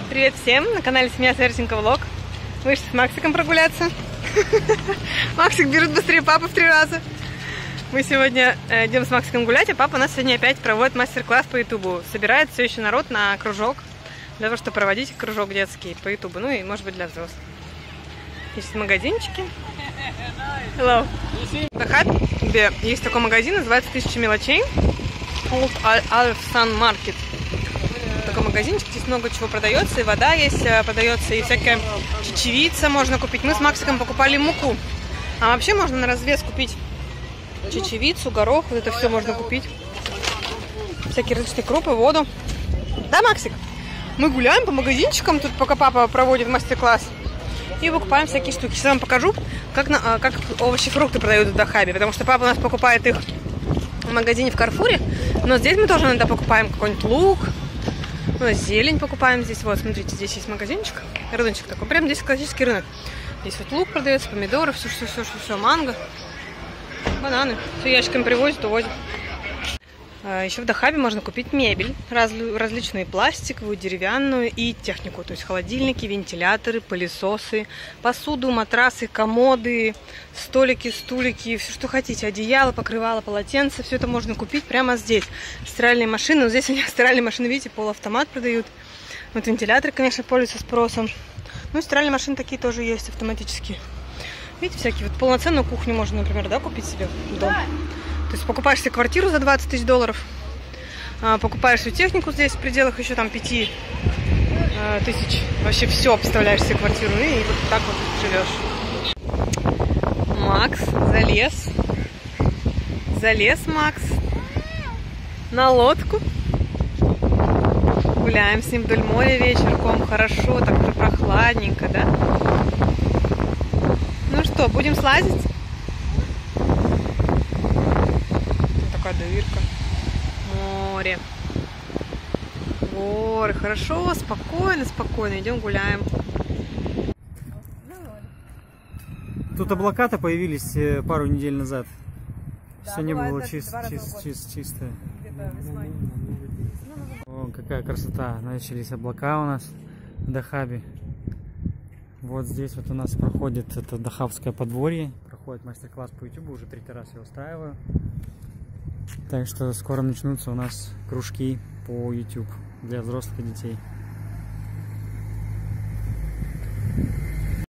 Привет всем! На канале Семья Сверченко Влог. Вышли с Максиком прогуляться. Максик бежит быстрее папы в 3 раза. Мы сегодня идем с Максиком гулять, а папа у нас сегодня опять проводит мастер-класс по ютубу. Собирает все еще народ на кружок, для того, чтобы проводить кружок детский по ютубу, ну и может быть для взрослых. Есть магазинчики. Hello. В Дахабе есть такой магазин, называется «1000 мелочей». Old Alfsan Market. Такой магазинчик, здесь много чего продается, и вода есть, продается, и всякая чечевица можно купить. Мы с Максиком покупали муку, а вообще можно на развес купить чечевицу, горох, вот это все можно купить. Всякие различные крупы, воду. Да, Максик? Мы гуляем по магазинчикам, тут пока папа проводит мастер-класс, и покупаем всякие штуки. Сейчас вам покажу, как овощи и фрукты продают в Дахабе, потому что папа у нас покупает их в магазине в Карфуре, но здесь мы тоже иногда покупаем какой-нибудь лук. Ну, зелень покупаем здесь. Вот, смотрите, здесь есть магазинчик, рыночек такой. Прям здесь классический рынок. Здесь вот лук продается, помидоры, все, манго, бананы. Все ящиками привозят, увозят. Еще в Дахабе можно купить мебель, различную пластиковую, деревянную и технику. То есть холодильники, вентиляторы, пылесосы, посуду, матрасы, комоды, столики, стулики, все, что хотите. Одеяло, покрывало, полотенце. Все это можно купить прямо здесь. Стиральные машины. Вот здесь у них стиральные машины, видите, полуавтомат продают. Вот вентиляторы, конечно, пользуются спросом. Ну и стиральные машины такие тоже есть, автоматические. Видите, всякие. Вот полноценную кухню можно, например, да, купить себе в дом. То есть покупаешь себе квартиру за 20 тысяч долларов, покупаешь всю технику здесь в пределах еще там 5 тысяч. Вообще все обставляешь себе квартиру и вот так вот живешь. Макс залез Макс на лодку. Гуляем с ним вдоль моря вечерком. Хорошо, так уже прохладненько, да? Ну что, будем слазить? Дырка, море, горы. Хорошо, спокойно, идем гуляем. Тут облака-то появились пару недель назад. Да, все небо было чистое. О, какая красота. Начались облака у нас в Дахабе. Вот здесь вот у нас проходит это Дахабское подворье. Проходит мастер-класс по ютубу, уже 3-й раз я устраиваю. Так что скоро начнутся у нас кружки по YouTube для взрослых и детей.